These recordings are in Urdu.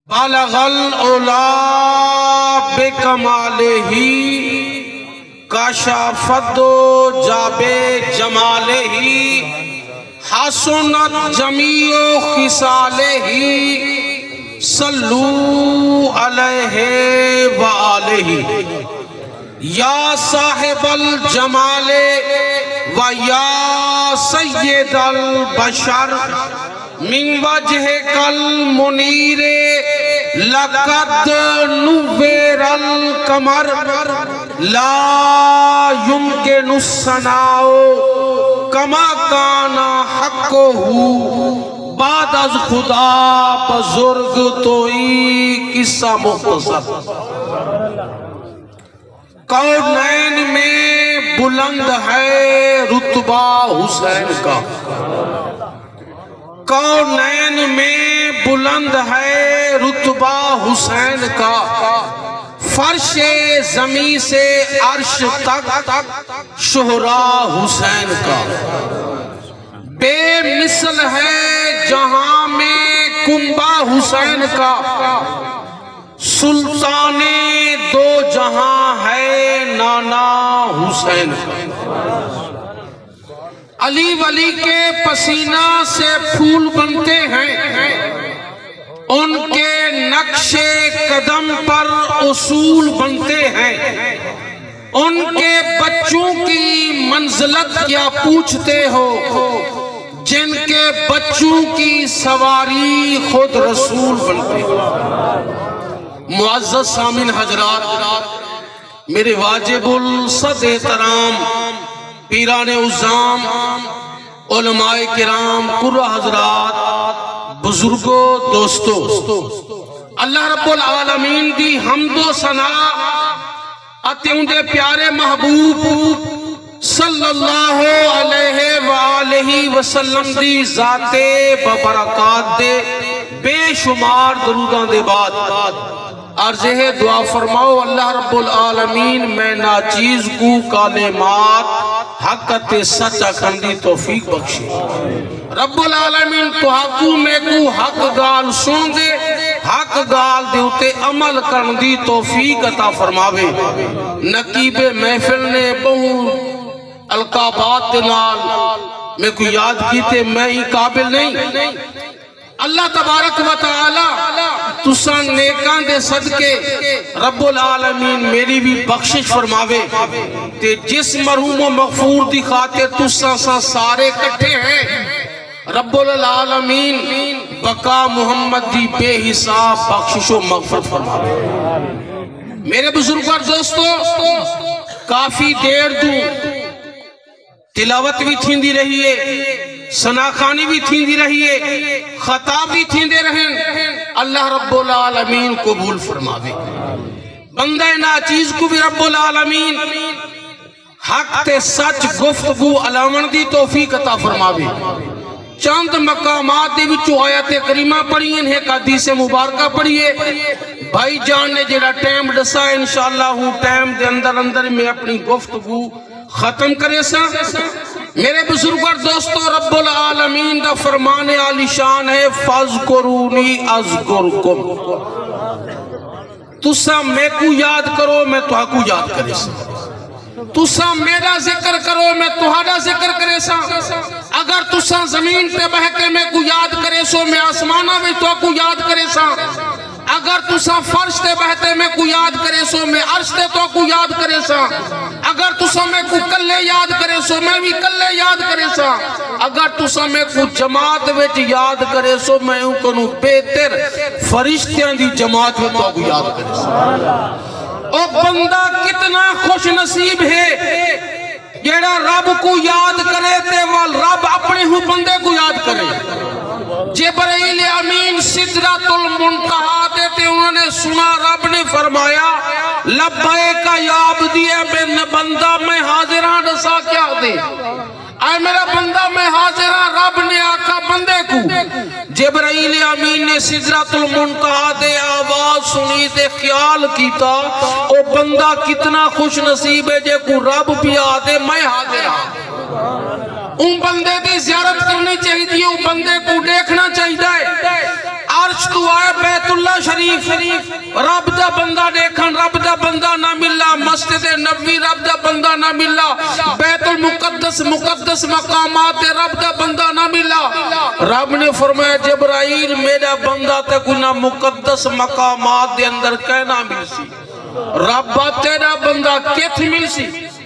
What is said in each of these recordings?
بالغ العلا بکمالہ کشفت جاب جمالہ حسنت جمیع خصالہ صلو علیہ وآلہ یا صاحب الجمال و یا سید البشر من وجہک المنیر لقد نور القمر لا يمکن الثناء کما کان حقہ بعد از خدا بزرگ توئی قصہ مختصر کونین میں بلند ہے رتبہ حسین کا کونین میں بلند ہے رتبہ حسین کا فرش زمین سے عرش تک شہرا حسین کا بے مثل ہے جہاں میں کنبہ حسین کا سلطان دو جہاں ہے نانا حسین کا علی ولی کے پسینہ سے پھول بنتے ہیں ان کے نقش قدم پر اصول بنتے ہیں ان کے بچوں کی منزلت کیا پوچھتے ہو جن کے بچوں کی سواری خود رسول بنتے ہیں معزز سامعین حضرات میرے واجب الصد احترام پیران عظام علماء کرام قرہ حضرات بزرگوں دوستو اللہ رب العالمین دی حمد و ثنا اتیوں دے پیارے محبوب صلی اللہ علیہ وآلہ وسلم دی ذات ببرکات دے بے شمار دروداں دے بعد عرض ہے دعا فرماؤ اللہ رب العالمین میں ناچیز کو کلمات حقت سچا کھندی توفیق بخشی رب العالمین تو حقو میں کو حق گال سن دے حق گال دے اتے عمل کھندی توفیق عطا فرماوے نقیب محفل نے بہو القابات دنال میں کو یاد کیتے میں ہی قابل نہیں اللہ تبارک و تعالی تساں نیکاں دے صدقے رب العالمین میری بھی بخشش فرماوے تے جس مرحوم و مغفور دی خاطر تساں سارے کٹھے ہیں رب العالمین بقا محمد دی بے حساب بخشش و مغفرت فرماوے میرے بزرگ اور دوستو کافی دیر دوں تلاوت بھی تھیندی رہی ہے سناخانی بھی تھیندی رہی ہے خطاب بھی تھیندے رہیں اللہ رب العالمین قبول فرماوے بندہ ناچیز کو بھی رب العالمین حق تے سچ گفتگو علامن دی توفیق عطا فرماوے چاند مقامات دے وچوں آیت کریمہ پڑھی ہیں ایک حدیث مبارکہ پڑھیے بھائی جان نے جڑا ٹائم ڈسا انشاءاللہ ہوں ٹائم دے اندر میں اپنی گفتگو ختم کرے سا میرے بزرگ اور دوستو رب العالمین دا فرمان عالی شان ہے فَاذْكُرُونِي أَذْكُرْكُمْ تسا میں کو یاد کرو میں تہا کو یاد کرے سا تسا میرا ذکر کرو میں تہاڈا ذکر کرے سا اگر تسا زمین پہ بہ کے میں کو یاد کرے سو میں آسمانہ میں تہا کو یاد کرے سا اگر تسا فرش تے بہتے میں کو یاد کرے سو میں عرش تے تو کو یاد کرے سا اگر تسا میں کو کلے یاد کرے سو میں بھی کلے یاد کرے سا اگر تسا میں کو جماعت وچ یاد کرے سو میں ہوں کنو بہتر فرشتیاں دی جماعت میں تو کو یاد کرے سا او بندہ کتنا خوش نصیب ہے جیڑا رب کو یاد کرے تے وال رب اپنے ہوں بندے کو یاد کرے جبرائیل امین سدرۃ المنتہا دیتے انہوں نے سنا رب نے فرمایا لبیک یا عبدی بن بندہ میں حاضران رسا کیا دے اے میرا بندہ میں حاضران رب نے آقا بندے کو جبرائیل امین نے سدرۃ المنتہا دے آواز سنی دے خیال کیتا او بندہ کتنا خوش نصیب ہے جے کو رب بھی آدے میں حاضران ان بندے دی زیارت کرنی چاہیے ان بندے کو دیکھنا چاہیے عرش تو آئے بیت اللہ شریف مقدس مقامات رب دا بندہ نہ ملا. رب نے فرمایا جبرائیل میرا بندہ تے گناہ مقدس مقامات دے اندر کہنا مل سی. رب تیرا بندہ کیت مل سی.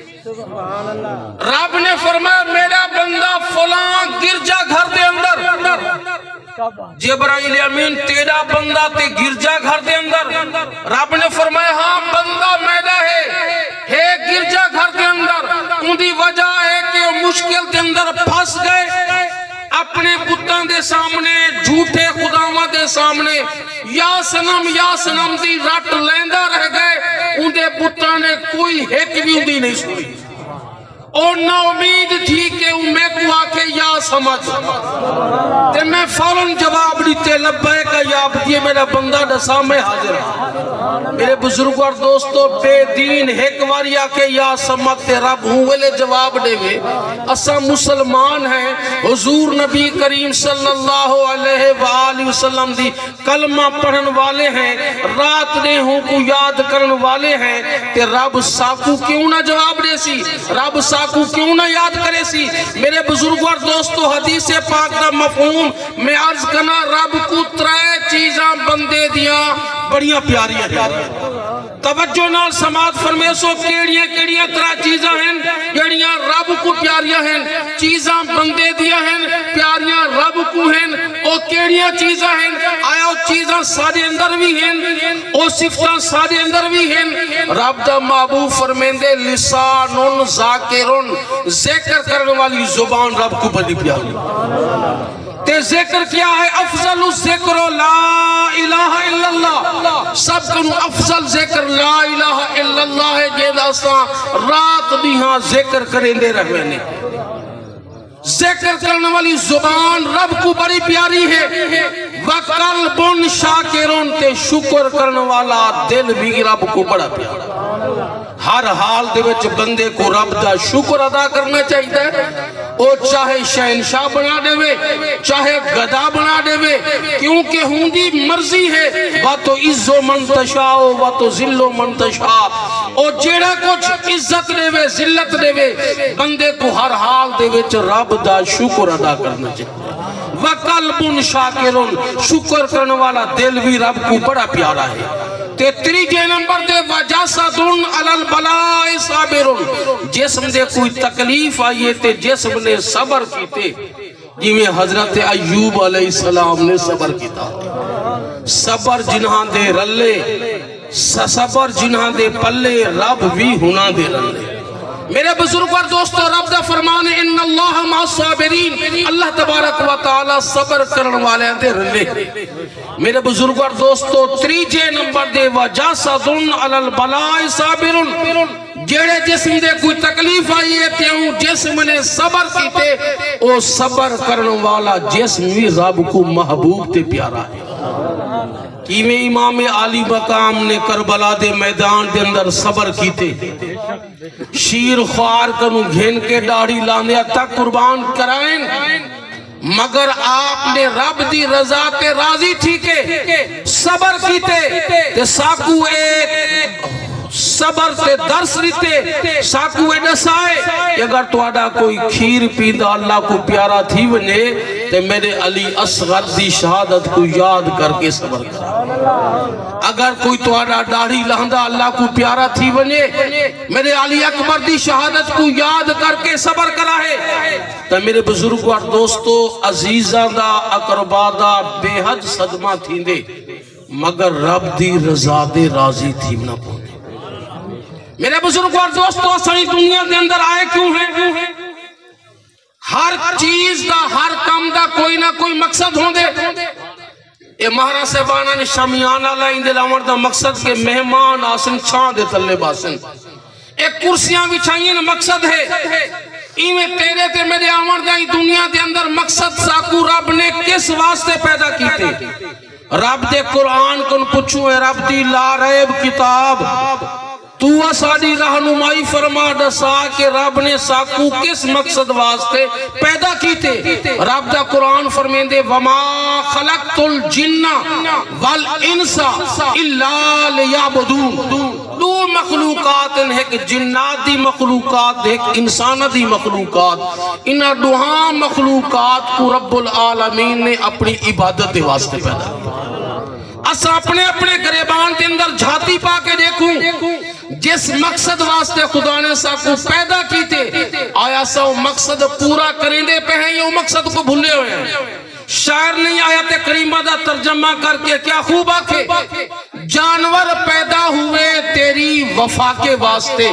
رب نے فرمایا میرا بندہ فلاں گرجا گھر دے اندر. جبرائیل امین تیرا بندہ تے گرجا گھر دے اندر. رب نے فرمایا ہاں بندہ میرا ہے گرجا گھر دے اندر. ان دی وجہ ہے کہ وہ مشکل دے اندر پھنس گئے اپنے بتاں دے سامنے, جھوٹے خداواں دے سامنے یا سنم دی رٹ لیندہ رہ گئے. ان دے بتاں نے کوئی ایک بھی ان دی نہیں سنی اور نہ امید تھی کہ میں کو آکے یا سمجھ تے میں فوراً جواب دیتے لبیک یا عبدی میرا بندہ دسا میں حاضر ہوں. میرے بزرگ اور دوستو بے دین ایک واری آکے یا سمجھ تے رب ہوں ویلے جواب دے وے. اسا مسلمان ہیں, حضور نبی کریم صلی اللہ علیہ وآلہ وسلم دی کلمہ پڑھن والے ہیں, رات نے ہوں کو یاد کرن والے ہیں. تے رب ساکو کیوں نہ جواب دے سی, رب ساکو کیوں نہ یاد کرے سی. میرے بزرگ اور دوستو حدیث پاک دا مفہوم میں عرض کرنا, رب کو ترے چیزاں بندے دیاں بڑیاں پیاریاں ہیں. توجہ نال سماعت فرمے سو کیڑیاں ترے چیزاں ہیں جڑیاں رب کو پیاریاں ہیں. چیزاں بندے دیاں ہیں پیاریاں رب کو ہیں. او کیڑیاں چیزاں ہیں, آیا او چیزاں سارے اندر بھی ہیں, او صفتاں سارے اندر بھی ہیں. رب دا محبوب فرمیندے لسان ذاکرن, ذکر کرنے والی زبان رب کو بڑی پیاری. تے ذکر کیا ہے, افضل الذکر لا الہ الا اللہ. سب کنو افضل ذکر لا الہ الا اللہ ہے. جیدہ ساں رات بھی ہاں ذکر کریں دے رہے نے. ذکر کرنے والی زبان رب کو بڑی پیاری ہے. وَقَلْبٌ شَاكِرٌ, تے شکر کرنے والا دل بھی رب کو بڑا پیارا. ہر حال دے وچ بندے کو رب دا شکر ادا کرنا چاہیے. او چاہے شہنشاہ بنا دے وے, چاہے گدا بنا دے وے, کیونکہ ہوندی مرضی ہے. وَتُو عِزُّ مَن تَشَاءُ وَتُو ذِلُّ مَن تَشَاءُ. او جیڑا کچھ عزت دے وے ذلت دے وے, بندے کو ہر حال دے وچ رب دا شکر ادا کرنا چاہیے. وَقَلْبٌ شَاكِرٌ, شکر کرنے والا دل بھی رب کو بڑا پیارا ہے. تے تیجے نمبر دے وَجَسَدٌ عَلَى الْبَلَاءِ صَابِرٌ, جسم دے کوئی تکلیف آئیے تے جسم نے صبر کیتے. جی حضرت ایوب علیہ السلام نے صبر کیتا. صبر جنہاں دے رلے, صبر جنہاں دے پلے, رب بھی ہنا دے رلے. میرے بزرگ اور دوستو رب دا فرمان ہے ان اللہ مع الصابرین, اللہ تبارک و تعالی صبر کرن والے دے رلے. میرے بزرگ اور دوستو تیجے نمبر دے وَجَسَدٌ عَلَى الْبَلَاءِ صَابِرٌ, جیڑے جسم دے کوئی تکلیف آئی ہے تے ہوں جسم نے صبر کیتے, او صبر کرن والا جسم بھی رب کو محبوب تے پیارا ہے. کیویں امام عالی مقام نے کربلا دے میدان دے اندر صبر کیتے, شیر خوار کنو گھن کے داڑھی لاندیا تک قربان کرائیں, مگر آپ نے رب دی رضا تے راضی تھی کہ صبر کیتے. تے ساکو ایک صبر تے درس لیتے, ساکو اے نسائے کہ اگر تو آڈا کوئی کھیر پیدا اللہ کو پیارا تھی ونے تے میرے علی اصغر دی شہادت کو یاد کر کے صبر کرا. اگر کوئی تو آڈا داڑھی لہندہ اللہ کو پیارا تھی ونے میرے علی اکبر دی شہادت کو یاد کر کے صبر کرا ہے. تو میرے بزرگ اور دوستو عزیزہ دا اقربا دا بے حد صدمہ تھی دے, مگر رب دی رضا دے راضی تھی نہ پہنچے. میرے بزرگ اور دوستو ساری دنیا دے اندر آئے کیوں ہیں؟ ہر چیز دا ہر کام دا کوئی نہ کوئی مقصد ہوں دے. اے مہارا صاحبانہ نے شامیانہ لائن دے لاؤں دا مقصد کے مہمان آسن چھان دے تلے باسن, ایک کرسیاں بھی چاہیے نا مقصد ہے. ایویں تیرے تے میرے آمد دا دنیا دے اندر مقصد ساکو رب نے کس واسطے پیدا کیتے. رب دے قرآن کن پچھو ہے, رب دی لا ریب کتاب تو اساڑی رہنمائی فرما دسا کہ رب نے ساکو کس مقصد واسطے پیدا کیتے. رب دا قرآن فرمیندے وَمَا خَلَقْتُ الْجِنَّ وَالْإِنسَ إِلَّا لِيَعْبُدُونَ, دو مخلوق مخلوقات ایک جنات دی مخلوقات ایک انسان دی مخلوقات انہاں دوہاں مخلوقات کو رب العالمین نے اپنی عبادت دے واسطے پیدا کیا اسا اپنے اپنے گریبان کے اندر جھاتی پا کے دیکھوں جس مقصد واسطے خدا نے سا کو پیدا کیتے آیا سا وہ مقصد پورا کریں دے پہ ہیں یا وہ مقصد کو بھولے ہوئے ہیں شاعر نہیں آیت کریمہ دا ترجمہ کر کے کیا خوب آکھے جانور پیدا ہوئے تیری وفا کے واسطے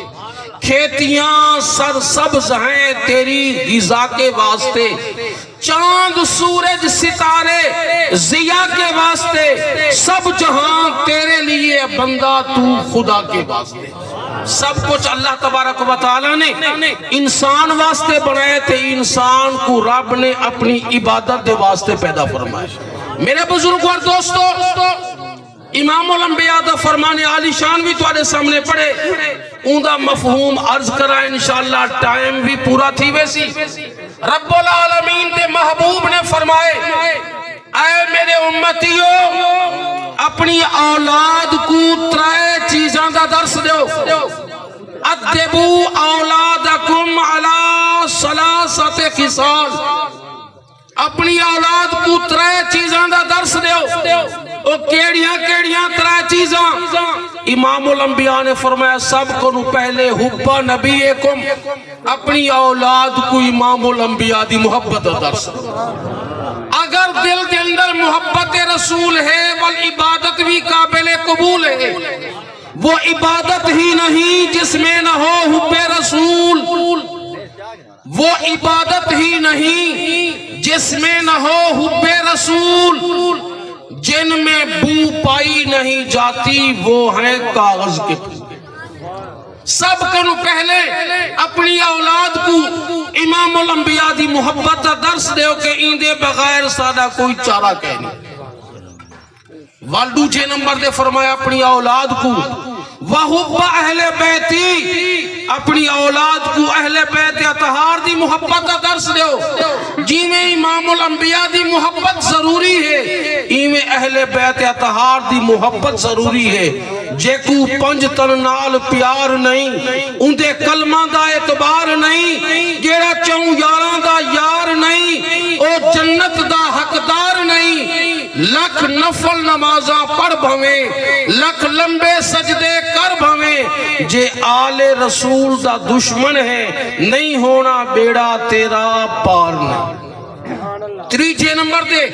کھیتیاں سرسبز ہیں تیری غذا کے واسطے چاند سورج ستارے ضیاء کے واسطے سب جہاں تیرے لیے بندہ تو خدا کے واسطے سب کچھ اللہ تبارک و تعالی نے انسان واسطے بنائے تھے انسان کو رب نے اپنی عبادت دے واسطے پیدا فرمایا میرے بزرگ اور دوستو امام الانبیاء دا فرمان عالی شان بھی تمہارے سامنے پڑے اون دا مفہوم عرض کرا انشاءاللہ ٹائم بھی پورا تھی ویسی رب العالمین دے محبوب نے فرمائے اے میرے امتیو اپنی اولاد کو ترائے چیزاں دا درس دیو ادبو اولادکم علی ثلاثت خصال اپنی اولاد کو ترائے چیزاں دا درس دیو او کیڑیاں ترائے چیزاں امام الانبیاء نے فرمایا سب کو پہلے حب نبیکم اپنی اولاد کو امام الانبیاء دی محبت درس اگر دل کے اندر محبت رسول ہے والعبادت بھی قابل قبول ہے وہ عبادت ہی نہیں جس میں نہ ہو حب رسول وہ عبادت ہی نہیں جس میں نہ ہو حب رسول جن میں بو پائی نہیں جاتی وہ ہیں کاغذ کے سب کنو پہلے اپنی اولاد کو امام الانبیاء دی محبت درس دیو کہ ایندے بغیر سادہ کوئی چارہ کہنی والدو جے نمبر دے فرمایا اپنی اولاد کو وَحُبَّ اہل بیتی اپنی اولاد کو اہل بیت اطہار دی محبت درس دیو جی میں امام الانبیاء دی محبت ضروری ہے ای میں اہل بیت اطہار دی محبت ضروری ہے جے کو پنج تن نال پیار نہیں ان دے کلمہ دا اعتبار نہیں جیڑا چون یاراں دا یار نہیں او جنت دا حقدار نہیں لکھ نفل نمازاں پڑھ بھویں لکھ لمبے سجدے کر بھویں جے آل رسول دا دشمن ہے نہیں ہونا بیڑا تیرا پار نہیں تیجے نمبر دے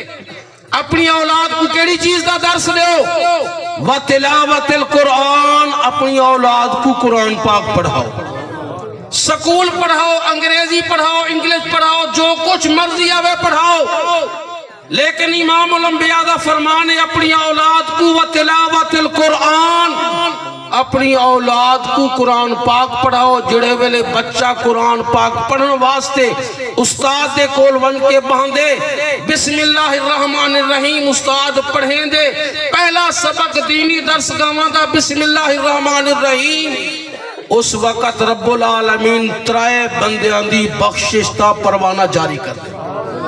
اپنی اولاد کو کیڑی چیز دا درس دیو وَتِلَاوَتِ الْقُرْآن اپنی اولاد کو قرآن پاک پڑھاؤ سکول پڑھاؤ انگریزی پڑھاؤ انگلش پڑھاؤ جو کچھ مرضی آوے پڑھاؤ لیکن امام الانبیاء دا فرمان ہے اپنی اولاد کو وَتِلَاوَتِ الْقُرْآن اپنی اولاد کو قرآن پاک پڑھاؤ جڑے ویلے بچہ قرآن پاک پڑھن واسطے استاد دے کول ون کے باندے بسم اللہ الرحمن الرحیم استاد پڑھیں دے پہلا سبق دینی درس گاواں دا بسم اللہ الرحمن الرحیم اس وقت رب العالمین ترائے بندیاں دی بخشش دا پروانہ جاری کر دے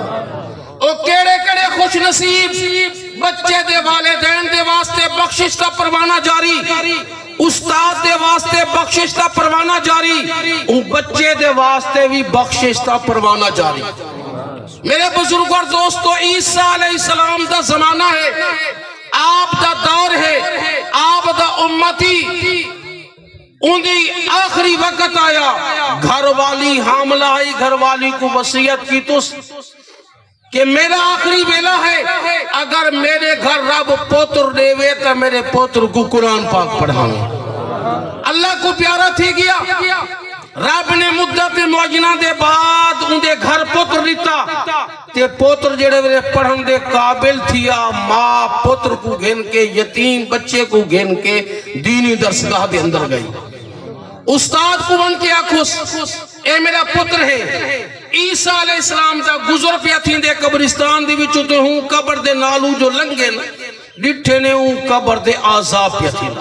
او کیڑے کیڑے خوش نصیب بچے دے والدین دے واسطے بخشش دا پروانہ جاری استاد دے واسطے بخشش دا پروانہ جاری ان بچے دے واسطے بھی بخشش دا پروانہ جاری میرے بزرگ اور دوستو عیسیٰ علیہ السلام دا زمانہ ہے آپ دا دور ہے آپ دا امتی ان دی آخری وقت آیا گھر والی حاملہ آئی گھر والی کو وصیت کی تو کہ میرا آخری بیلا ہے اگر میرے گھر رب پوتر دے وے تو میرے پوتر کو قرآن پاک پڑھانا اللہ کو پیارا تھی گیا رب نے مدت معجنہ دے بعد ان دے گھر پوتر لیتا تے پوتر جڑے ویلے پڑھن دے قابل تھیا ماں پوتر کو گھن کے یتیم بچے کو گھن کے دینی درسگاہ دے اندر گئی استاد کو بن کے آکھوس اے میرا پتر ہے عیسیٰ علیہ السلام دا گزر پیا تھیں دے قبرستان دی وچوں تے ہوں قبر دے نالو جو لنگے نا ڈٹھے نے ہوں قبر دے عذاب پیا تھی نا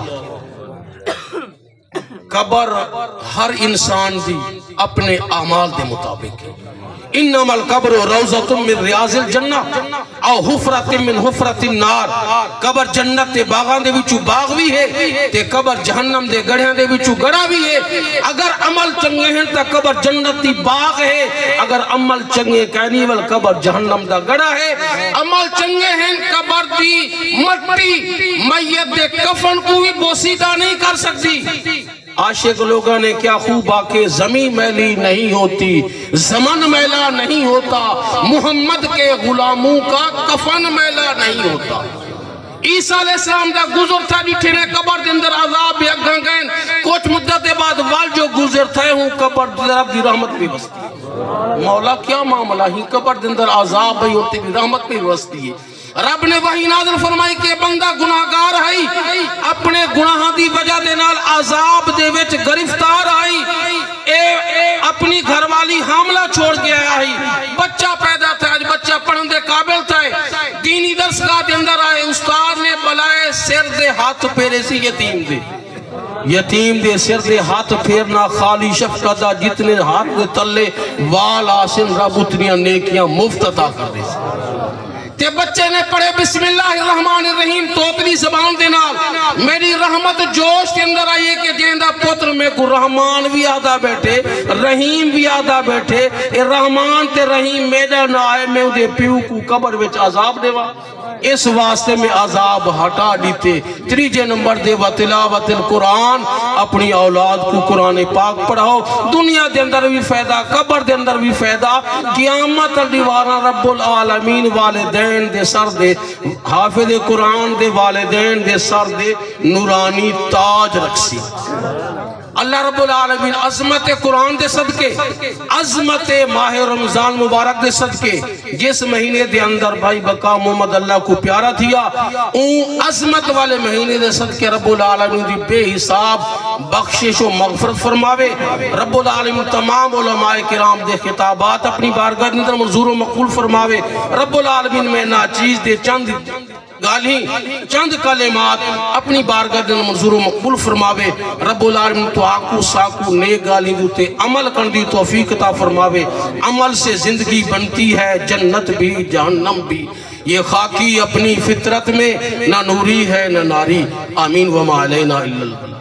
قبر ہر انسان دی اپنے اعمال دے مطابق ہے انما القبر روضۃ من ریاض الجنہ او حفرت من حفرت النار قبر جنت دے باغاں دے وچوں باغ بھی ہے تے قبر جہنم دے گڑھیاں دے وچوں گڑھا بھی ہے اگر عمل چنگے ہیں تا قبر جنت دی باغ ہے اگر عمل چنگے کہنی ول قبر جہنم دا گڑھا ہے عمل چنگے ہیں قبر دی مٹی میت دے کفن کو بھی بوسیدہ نہیں کر سکتی عاشق لوگوں نے کیا خوب آکے زمین میلی نہیں ہوتی زمن میلا نہیں ہوتا محمد کے غلاموں کا کفن میلا نہیں ہوتا عیسیٰ علیہ السلام دا گزر تھا جٹھے نے قبر دے اندر عذاب بھی اگھاں گئن کچھ مدت بعد وال جو گزر تھے ہوں قبر دے رب دی رحمت بھی بستی ہے مولا کیا معاملہ ہی قبر دے اندر عذاب بھی ہوتی بھی رحمت بھی بستی ہے رب نے وہی نازل فرمائی کہ بندہ گناہگار ہے اپنے گناہاں دی وجہ دے نال عذاب دے وچ گرفتار آئی اپنی گھر والی حاملہ چھوڑ کے آیا ہے بچہ پیدا تھا آج بچہ پڑھن دے قابل تھا دینی درسگاہ دے اندر آئے استاد نے بلائے سر دے ہاتھ پھیرے سی یتیم دے سر دے ہاتھ پھیرنا خالی شفقت دا جتنے ہاتھ دے تلے وال آسن رب اتنیاں نیکیاں مفت عطا کر دے تے بچے نے پڑھے بسم اللہ الرحمن الرحیم توتلی زبان دے نال میری رحمت جوش کے اندر آئیے کہ جیندہ پتر میں کو رحمان بھی آدھا بیٹھے رحیم بھی آدھا بیٹھے رحمان تے رحیم میڈا نہ آئے میں دے پیو کو قبر وچ عذاب دیوا اس واسطے میں عذاب ہٹا دیتے تریجے نمبر دے و تلاوت القرآن اپنی اولاد کو قرآن پاک پڑھاؤ دنیا دے اندر بھی فائدہ قبر دے اندر بھی فائدہ قیامت دیوارہ رب العالمین والدین دے سر دے حافظ قرآن دے والدین دے سر دے نورانی تاج رکھسی اللہ رب العالمین عظمت قرآن دے صدقے عظمت ماہ رمضان مبارک دے صدقے جس مہینے دے اندر بھائی بقا محمد اللہ کو پیارا تھیا اون عظمت والے مہینے دے صدقے رب العالمین دی بے حساب بخشش و مغفرت فرماوے رب العالمین تمام علماء کرام دے خطابات اپنی بارگاہ اندر منظور و مقبول فرماوے رب العالمین میں ناچیز دے چند گالی چند کلمات اپنی بارگاہ دن منظور و مقبول فرماوے رب العالمین تو آکو ساکو نیک گالی دوتے عمل کرنی توفیق عطا فرماوے عمل سے زندگی بنتی ہے جنت بھی جہنم بھی یہ خاکی اپنی فطرت میں نہ نوری ہے نہ ناری آمین وما علینا الا اللہ